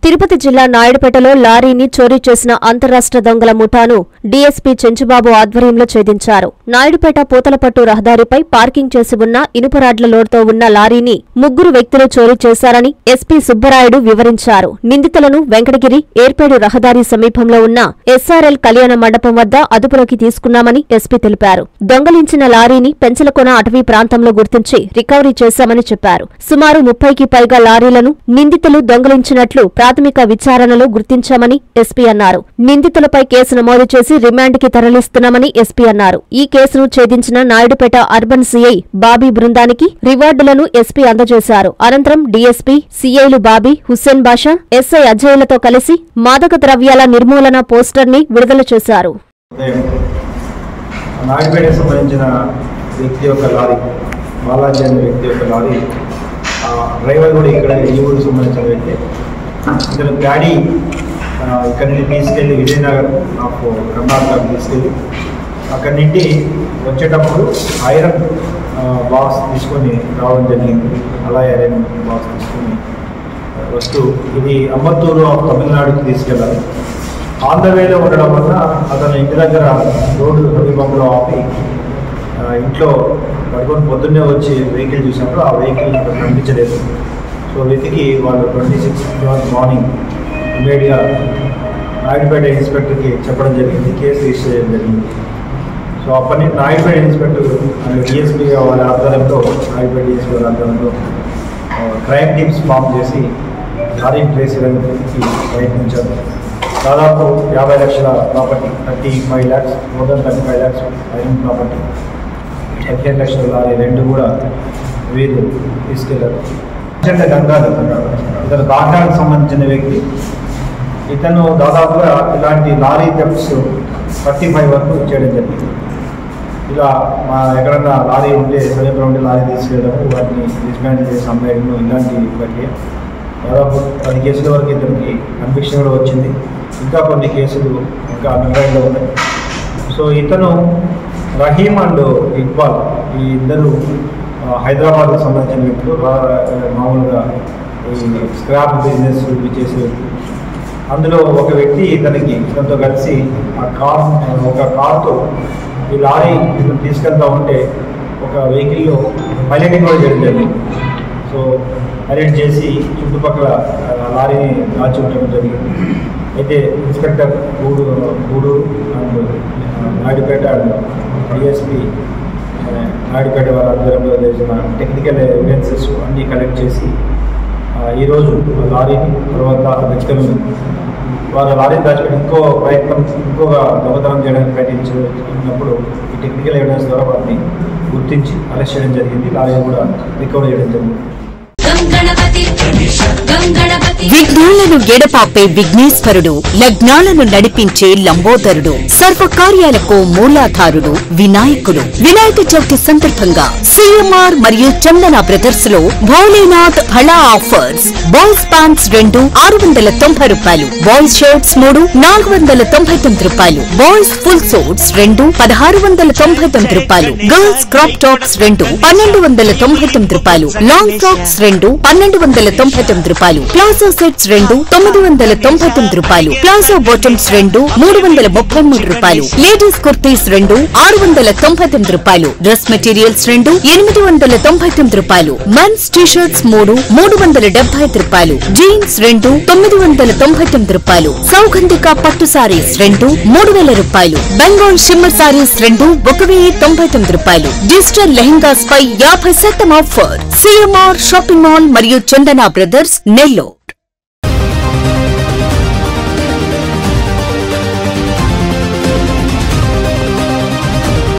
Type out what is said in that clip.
తిరుపతి జిల్లా నాయుడుపేటలో లారీని చోరీ చేసిన అంతర్రాష్ట్ర దొంగల ముఠాను డీఎస్పీ చెంచుబాబు ఆధ్వర్యంలో ఛేదించారు. నాయుడుపేట పూతలపట్టు రహదారిపై పార్కింగ్ చేసి ఉన్న ఇనుపరాడ్ల లోడ్తో ఉన్న లారీని ముగ్గురు వ్యక్తులు చోరీ చేశారని ఎస్పీ సుబ్బరాయుడు వివరించారు. నిందితులను వెంకటగిరి ఏర్పేడు రహదారి సమీపంలో ఉన్న ఎస్ఆర్ఎల్ కళ్యాణ మండపం వద్ద అదుపులోకి తీసుకున్నామని ఎస్పీ తెలిపారు. దొంగలించిన లారీని పెంచలకొన అటవీ ప్రాంతంలో గుర్తించి రికవరీ చేశామని చెప్పారు. సుమారు 30కి పైగా లారీలను నిందితులు దొంగలించినట్లు ప్రాథమిక విచారణలో గుర్తించామని ఎస్పీ అన్నారు. నిందితులపై కేసు నమోదు చేసి రిమాండ్కి తరలిస్తున్నామని ఎస్పీ అన్నారు. ఈ కేసును ఛేదించిన నాయుడుపేట అర్బన్ సీఐ బాబీ బృందానికి రివార్డులను ఎస్పీ అందజేశారు. అనంతరం డీఎస్పీ, సీఐలు బాబీ, హుస్సేన్ బాషా, ఎస్ఐ అజయ్లతో కలిసి మాదక ద్రవ్యాల నిర్మూలన పోస్టర్ ని విడుదల చేశారు. డ్రైవర్ కూడా ఇక్కడ ఈ ఊరికి సంబంధించిన వ్యక్తి. ఇతను గాడి ఇక్కడి నుండి తీసుకెళ్ళి విజయనగర్ నాకు కర్ణాటకకు తీసుకెళ్ళి అక్కడి నుండి వచ్చేటప్పుడు ఐరన్ బాక్స్ తీసుకొని రావడం జరిగింది. అలా ఐరన్ బాక్స్ తీసుకొని వస్తూ ఇది అంబత్తూరు తమిళనాడుకి తీసుకెళ్ళాలి. ఆన్ ద వేలో ఉండడం వల్ల అతను ఇంటి దగ్గర రోడ్డు సమీపంలో ఆపి ఇంట్లో పడుకొని పొద్దున్నే వచ్చి వెహికల్ చూసినప్పుడు ఆ వెహికల్ కనిపించలేదు. సో వెతికి వాళ్ళు 26th మార్నింగ్ ఇమీడియట్గా నాయుడుపేట ఇన్స్పెక్టర్కి చెప్పడం జరిగింది. కేసు రిజిస్టర్ చేయడం జరిగింది. సో అప్పటి నుంచి నాయుడుపేట ఇన్స్పెక్టర్ డిఎస్పీ వాళ్ళ ఆధ్వర్యంలో నాయుడుపేట డిఎస్పీ వాళ్ళ ఆధ్వర్యంలో క్రైమ్ టీమ్స్ ఫామ్ చేసి లారీని ట్రేస్ చేయడానికి ప్రయత్నించారు. దాదాపు 50 లక్షల property, 35 lakhs, more than 35 lakhs iron property, 15 లక్షల లారీ రెండు కూడా వీరు తీసుకెళ్లారు. గంగాధర్ ఇతను కాకినాడకు సంబంధించిన వ్యక్తి. ఇతను దాదాపుగా ఇలాంటి లారీ థెఫ్ట్స్ 35 వరకు చేయడం జరిగింది. ఇలా మా ఎక్కడన్నా లారీ ఉంటే సమీపంలో ఉంటే లారీ తీసుకెళ్ళడం, వాటిని డిస్మాంటిల్ చేసి అమ్మేయడం, ఇలాంటి ప్రక్రియ. దాదాపు 10 కేసుల వరకు ఇతనికి కన్విక్షన్ కూడా వచ్చింది. ఇంకా కొన్ని కేసులు ఇంకా నిర్ణయంలో ఉన్నాయి. సో ఇతను రహీం అండ్ ఇక్బాల్ ఈ ఇద్దరు హైదరాబాద్కు సంబంధించిన వ్యక్తులు. మామూలుగా ఈ స్క్రాప్ బిజినెస్ చేసే వ్యక్తులు. అందులో ఒక వ్యక్తి ఇతనితో కలిసి ఒక కార్తో ఈ లారీ ఇతను తీసుకెళ్తా ఉంటే ఒక వెహికల్లో పైలటింగ్ కూడా చేయడం జరిగింది. సో పైలట్ చేసి చుట్టుపక్కల లారీని దాచి ఉండడం జరిగింది. అయితే inspector Gudur and Naidupeta and DSP Naidupeta వారి ఆధ్వర్యంలో చేసిన టెక్నికల్ ఎవిడెన్సెస్ అన్నీ కలెక్ట్ చేసి ఈరోజు లారీని తర్వాత వ్యక్తులను వారు లారీని దాచిపెట్టి ఇంకొక దొంగతనం చేయడానికి ప్రయత్నించినప్పుడు ఈ టెక్నికల్ ఎవిడెన్స్ ద్వారా వారిని గుర్తించి అరెస్ట్ చేయడం జరిగింది. లారీని కూడా రికవర్ చేయడం జరిగింది. విఘ్నాలను ఎడపాపే విఘ్నేశ్వరుడు, లగ్నాలను నడిపించే లంబోదరుడు, సర్వకార్యాలకు మూలాధారుడు వినాయకుడు. వినాయక చవితి సందర్భంగా సిఎంఆర్ మరియు చందన బ్రదర్స్ లో భోలేనాథ్ హళా ఆఫర్స్. బాయ్స్ ప్యాంట్స్ 2 690 రూపాయలు, బాయ్స్ షర్ట్స్ 3 499 రూపాయలు, బాయ్స్ ఫుల్ సూట్స్ 2 1699 రూపాయలు, గర్ల్స్ క్రాప్ టాప్స్ 2 1299 రూపాయలు, లాంగ్ ఫ్రాక్స్ 2 1299 రూపాయలు, ప్లాజో సెట్స్ 2 999 రూపాయలు, ప్లాజో బాటమ్స్ 2 333 రూపాయలు, లేడీస్ కుర్తీస్ 2 699 రూపాయలు, డ్రెస్ మెటీరియల్స్ 2 899 రూపాయలు, మెన్స్ టీషర్ట్స్ 3 375 రూపాయలు, జీన్స్ 2 999 రూపాయలు, సౌగంధిక పట్టు సారీస్ 2 3000 రూపాయలు, బెంగాల్ షిమ్మర్ సారీస్ 2 1099 రూపాయలు, డిజిటల్ లెహెంగాస్ పై 50% ఆఫర్. సిఎంఆర్ షాపింగ్ మాల్ మరియు చందన బ్రదర్స్ నెల్లూరు.